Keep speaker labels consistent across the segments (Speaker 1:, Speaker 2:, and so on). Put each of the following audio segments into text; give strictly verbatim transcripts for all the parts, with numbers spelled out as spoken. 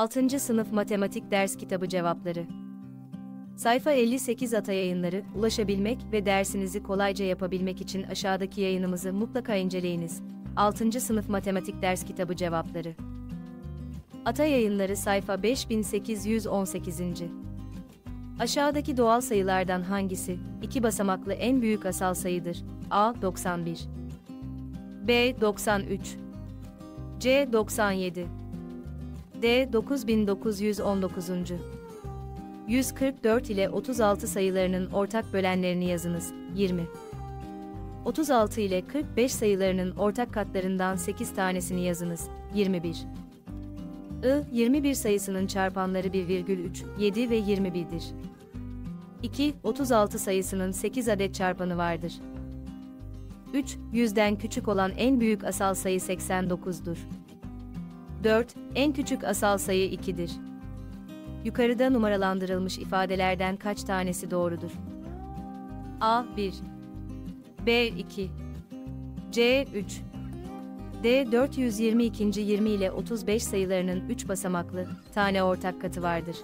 Speaker 1: altıncı Sınıf Matematik Ders Kitabı Cevapları. Sayfa elli sekiz Ata Yayınları, ulaşabilmek ve dersinizi kolayca yapabilmek için aşağıdaki yayınımızı mutlaka inceleyiniz. altıncı Sınıf Matematik Ders Kitabı Cevapları. Ata Yayınları sayfa beş bin sekiz yüz on sekiz. Aşağıdaki doğal sayılardan hangisi, iki basamaklı en büyük asal sayıdır? A. doksan bir, B. doksan üç, C. doksan yedi, D. dokuz bin dokuz yüz on dokuz. yüz kırk dört ile otuz altı sayılarının ortak bölenlerini yazınız. yirmi. otuz altı ile kırk beş sayılarının ortak katlarından sekiz tanesini yazınız. yirmi bir. I, yirmi bir sayısının çarpanları bir virgül üç, yedi ve yirmi bir'dir. iki, otuz altı sayısının sekiz adet çarpanı vardır. üç, yüzden küçük olan en büyük asal sayı seksen dokuz'dur. dört, en küçük asal sayı iki'dir. Yukarıda numaralandırılmış ifadelerden kaç tanesi doğrudur? A. bir, B. iki, C. üç, D. dört yüz yirmi iki. yirmi ile otuz beş sayılarının üç basamaklı, tane ortak katı vardır.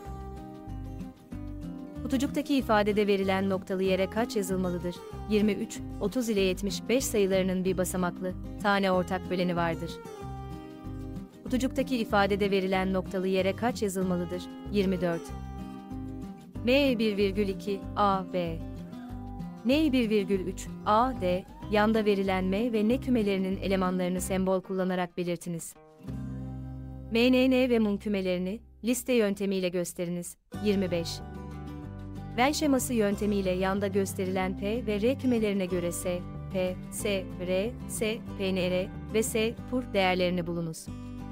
Speaker 1: Kutucuktaki ifadede verilen noktalı yere kaç yazılmalıdır? yirmi üç, otuz ile yetmiş beş sayılarının bir basamaklı, tane ortak böleni vardır. Kutucuktaki ifadede verilen noktalı yere kaç yazılmalıdır? yirmi dört. M bir virgül iki, A, B. N bir virgül üç, A, D, yanda verilen M ve N kümelerinin elemanlarını sembol kullanarak belirtiniz. M, N, N ve M kümelerini, liste yöntemiyle gösteriniz. yirmi beş. Venn şeması yöntemiyle yanda gösterilen P ve R kümelerine göre S, P, S, R, S, P, N, R ve S, P U R değerlerini bulunuz.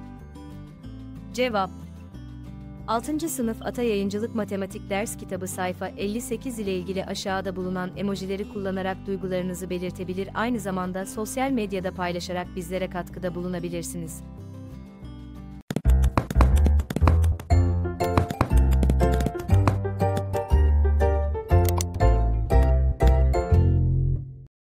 Speaker 1: Cevap: altıncı Sınıf Ata Yayıncılık Matematik Ders Kitabı sayfa elli sekiz ile ilgili aşağıda bulunan emojileri kullanarak duygularınızı belirtebilir, aynı zamanda sosyal medyada paylaşarak bizlere katkıda bulunabilirsiniz.